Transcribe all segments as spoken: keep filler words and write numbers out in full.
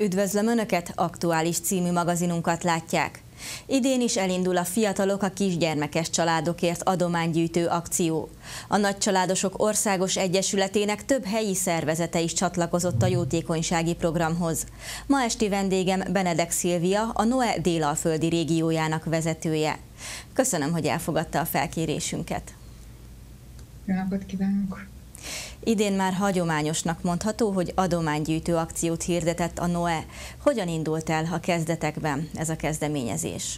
Üdvözlöm Önöket, Aktuális című magazinunkat látják. Idén is elindul a Fiatalok a kisgyermekes családokért adománygyűjtő akció. A Nagycsaládosok Országos Egyesületének több helyi szervezete is csatlakozott a jótékonysági programhoz. Ma esti vendégem Benedek Szilvia, a Noe délalföldi régiójának vezetője. Köszönöm, hogy elfogadta a felkérésünket. Jó napot kívánok! Idén már hagyományosnak mondható, hogy adománygyűjtő akciót hirdetett a Noe. Hogyan indult el a kezdetekben ez a kezdeményezés?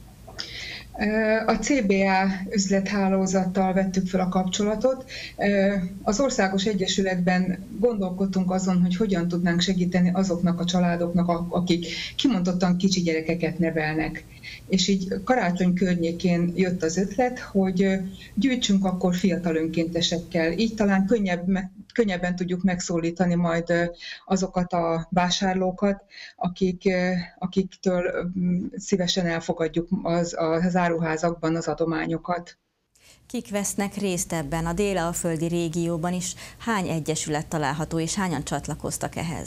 A cé bé á üzlethálózattal vettük fel a kapcsolatot. Az Országos Egyesületben gondolkodtunk azon, hogy hogyan tudnánk segíteni azoknak a családoknak, akik kimondottan kicsi gyerekeket nevelnek. És így karácsony környékén jött az ötlet, hogy gyűjtsünk akkor fiatal önkéntesekkel. Így talán könnyebb, könnyebben tudjuk megszólítani majd azokat a vásárlókat, akik, akiktől szívesen elfogadjuk az, az áruházakban az adományokat. Kik vesznek részt ebben a délalföldi régióban is? Hány egyesület található és hányan csatlakoztak ehhez?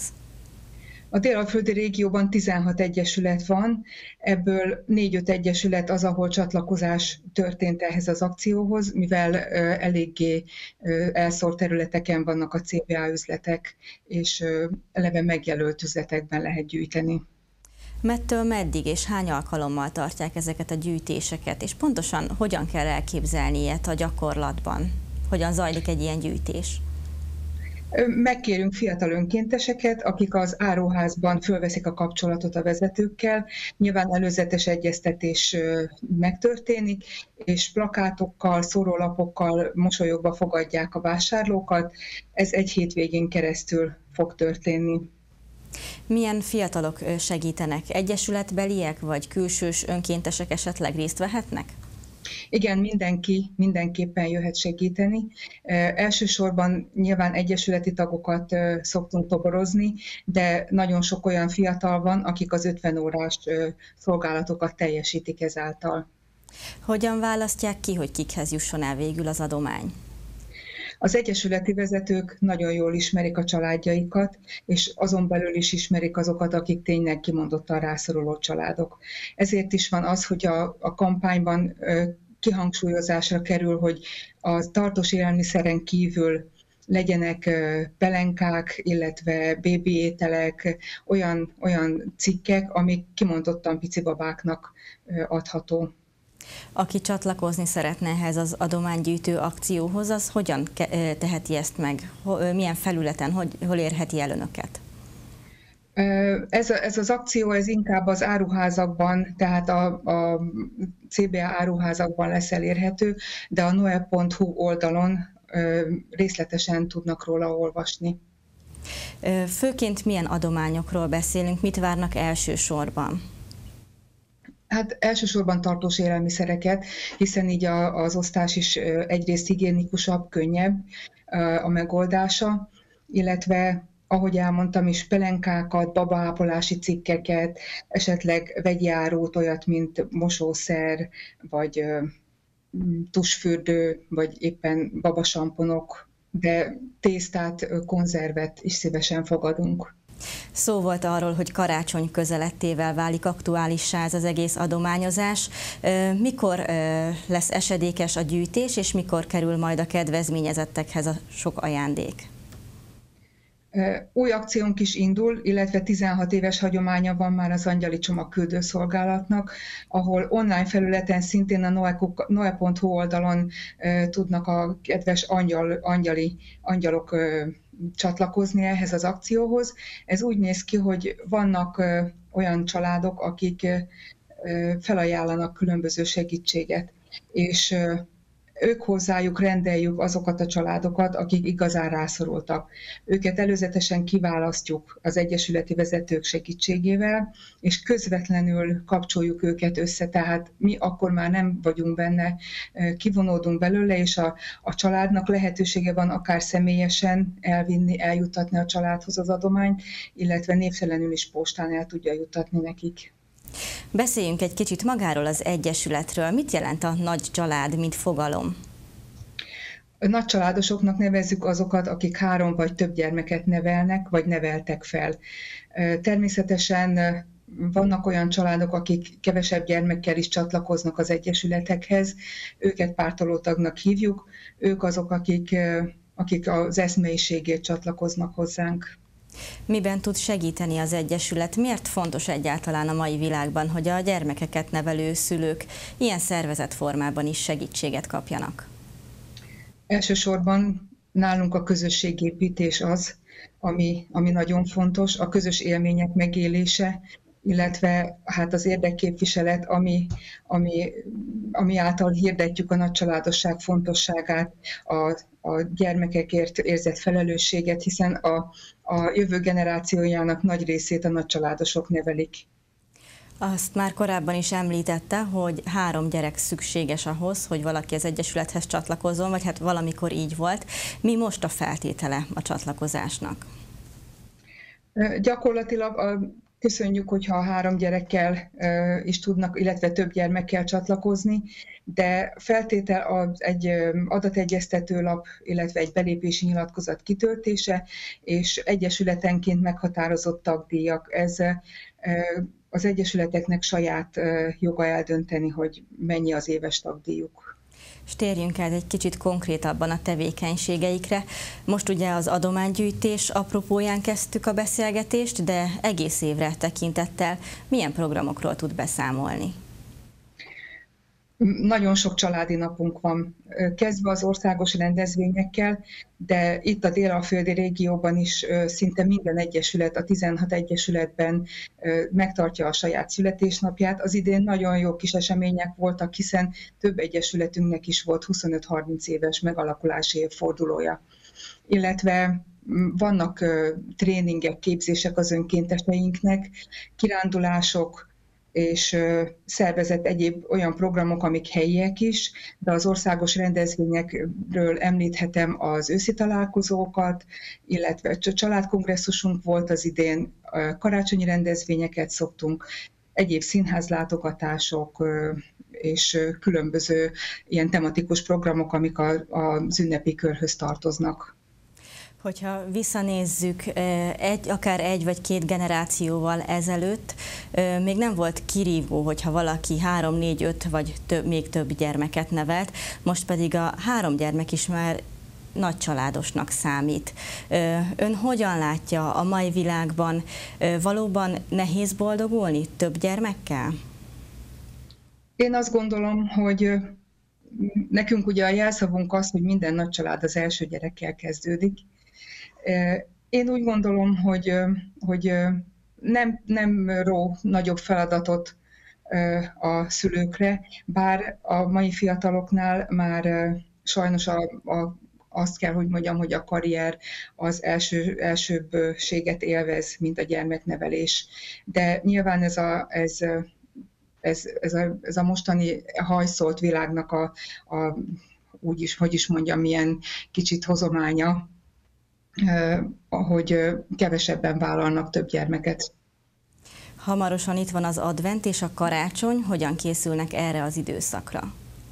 A délalföldi régióban tizenhat egyesület van, ebből négy-öt egyesület az, ahol csatlakozás történt ehhez az akcióhoz, mivel eléggé elszórt területeken vannak a cé bé á üzletek, és eleve megjelölt üzletekben lehet gyűjteni. Mettől meddig és hány alkalommal tartják ezeket a gyűjtéseket, és pontosan hogyan kell elképzelni ilyet a gyakorlatban? Hogyan zajlik egy ilyen gyűjtés? Megkérünk fiatal önkénteseket, akik az áruházban fölveszik a kapcsolatot a vezetőkkel. Nyilván előzetes egyeztetés megtörténik, és plakátokkal, szórólapokkal mosolyogva fogadják a vásárlókat. Ez egy hétvégén keresztül fog történni. Milyen fiatalok segítenek? Egyesületbeliek vagy külsős önkéntesek esetleg részt vehetnek? Igen, mindenki mindenképpen jöhet segíteni. Elsősorban nyilván egyesületi tagokat szoktunk toborozni, de nagyon sok olyan fiatal van, akik az ötven órás szolgálatokat teljesítik ezáltal. Hogyan választják ki, hogy kikhez jusson el végül az adomány? Az egyesületi vezetők nagyon jól ismerik a családjaikat, és azon belül is ismerik azokat, akik tényleg kimondottan rászoruló családok. Ezért is van az, hogy a, a kampányban kihangsúlyozásra kerül, hogy a tartós élelmiszeren kívül legyenek pelenkák, illetve bébi ételek, olyan, olyan cikkek, amik kimondottan pici babáknak adható. Aki csatlakozni szeretne ehhez az adománygyűjtő akcióhoz, az hogyan teheti ezt meg? Milyen felületen, hogy, hol érheti el Önöket? Ez, ez az akció ez inkább az áruházakban, tehát a, a cé bé á áruházakban lesz elérhető, de a noe pont hu oldalon részletesen tudnak róla olvasni. Főként milyen adományokról beszélünk, mit várnak elsősorban? Hát elsősorban tartós élelmiszereket, hiszen így a, az osztás is egyrészt higiénikusabb, könnyebb a megoldása, illetve ahogy elmondtam is, pelenkákat, babaápolási cikkeket, esetleg vegyi árut, olyat, mint mosószer, vagy tusfürdő, vagy éppen babasamponok, de tésztát, konzervet is szívesen fogadunk. Szó volt arról, hogy karácsony közelettével válik aktuálissá ez az egész adományozás. Mikor lesz esedékes a gyűjtés, és mikor kerül majd a kedvezményezettekhez a sok ajándék? Új akciónk is indul, illetve tizenhat éves hagyománya van már az angyali csomagküldő szolgálatnak, ahol online felületen szintén a noe pont hu oldalon tudnak a kedves angyal, angyali, angyalok csatlakozni ehhez az akcióhoz. Ez úgy néz ki, hogy vannak olyan családok, akik felajánlanak különböző segítséget, és ők hozzájuk rendeljük azokat a családokat, akik igazán rászorultak. Őket előzetesen kiválasztjuk az egyesületi vezetők segítségével, és közvetlenül kapcsoljuk őket össze, tehát mi akkor már nem vagyunk benne, kivonódunk belőle, és a, a családnak lehetősége van akár személyesen elvinni, eljutatni a családhoz az adományt, illetve névtelenül is postán el tudja juttatni nekik. Beszéljünk egy kicsit magáról az egyesületről. Mit jelent a nagy család, mint fogalom? Nagycsaládosoknak nevezzük azokat, akik három vagy több gyermeket nevelnek, vagy neveltek fel. Természetesen vannak olyan családok, akik kevesebb gyermekkel is csatlakoznak az egyesületekhez, őket pártolótagnak hívjuk, ők azok, akik, akik az eszmeiségért csatlakoznak hozzánk. Miben tud segíteni az Egyesület? Miért fontos egyáltalán a mai világban, hogy a gyermekeket nevelő szülők ilyen szervezett formában is segítséget kapjanak? Elsősorban nálunk a közösségépítés az, ami, ami nagyon fontos, a közös élmények megélése, illetve hát az érdekképviselet, ami, ami, ami által hirdetjük a nagycsaládosság fontosságát, a, a gyermekekért érzett felelősséget, hiszen a, a jövő generációjának nagy részét a nagycsaládosok nevelik. Azt már korábban is említette, hogy három gyerek szükséges ahhoz, hogy valaki az Egyesülethez csatlakozzon, vagy hát valamikor így volt. Mi most a feltétele a csatlakozásnak? Gyakorlatilag a Köszönjük, hogyha három gyerekkel is tudnak, illetve több gyermekkel csatlakozni, de feltétel az egy adategyeztetőlap, illetve egy belépési nyilatkozat kitöltése, és egyesületenként meghatározott tagdíjak. Ez az egyesületeknek saját joga eldönteni, hogy mennyi az éves tagdíjuk. És térjünk el egy kicsit konkrétabban a tevékenységeikre. Most ugye az adománygyűjtés apropóján kezdtük a beszélgetést, de egész évre tekintettel milyen programokról tud beszámolni? Nagyon sok családi napunk van, kezdve az országos rendezvényekkel, de itt a dél-alföldi régióban is szinte minden egyesület, a tizenhat egyesületben megtartja a saját születésnapját. Az idén nagyon jó kis események voltak, hiszen több egyesületünknek is volt huszonöt-harminc éves megalakulási évfordulója. Illetve vannak tréningek, képzések az önkénteseinknek, kirándulások, és szervezett egyéb olyan programok, amik helyiek is, de az országos rendezvényekről említhetem az őszi találkozókat, illetve családkongresszusunk volt az idén, karácsonyi rendezvényeket szoktunk, egyéb színházlátogatások és különböző ilyen tematikus programok, amik az ünnepi körhöz tartoznak. Hogyha visszanézzük egy, akár egy vagy két generációval ezelőtt, még nem volt kirívó, hogyha valaki három, négy, öt vagy több, még több gyermeket nevelt, most pedig a három gyermek is már nagy családosnak számít. Ön hogyan látja a mai világban, valóban nehéz boldogulni több gyermekkel? Én azt gondolom, hogy nekünk ugye a jelszavunk az, hogy minden nagy család az első gyerekkel kezdődik. Én úgy gondolom, hogy, hogy nem, nem ró nagyobb feladatot a szülőkre, bár a mai fiataloknál már sajnos a, a, azt kell, hogy mondjam, hogy a karrier az első, elsőbbséget élvez, mint a gyermeknevelés. De nyilván ez a, ez, ez, ez a, ez a mostani hajszolt világnak a, a úgy is, hogy is mondjam, milyen kicsit hozománya, hogy kevesebben vállalnak több gyermeket. Hamarosan itt van az advent és a karácsony, hogyan készülnek erre az időszakra?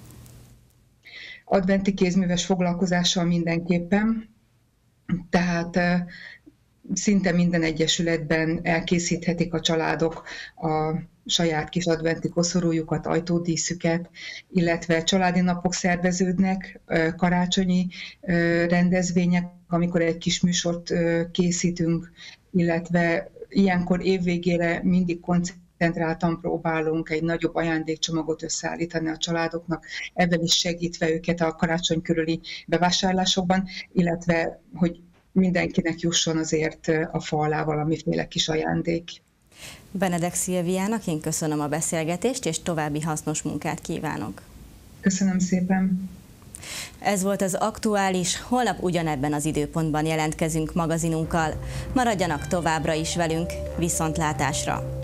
Adventi kézműves foglalkozással mindenképpen, tehát szinte minden egyesületben elkészíthetik a családok a saját kis adventi koszorújukat, ajtódíszüket, illetve családi napok szerveződnek, karácsonyi rendezvények, amikor egy kis műsort készítünk, illetve ilyenkor évvégére mindig koncentráltan próbálunk egy nagyobb ajándékcsomagot összeállítani a családoknak, ebben is segítve őket a karácsony körüli bevásárlásokban, illetve hogy mindenkinek jusson azért a fa alá valamiféle kis ajándék. Benedek Szilviának én köszönöm a beszélgetést, és további hasznos munkát kívánok. Köszönöm szépen. Ez volt az Aktuális, holnap ugyanebben az időpontban jelentkezünk magazinunkkal. Maradjanak továbbra is velünk, viszontlátásra!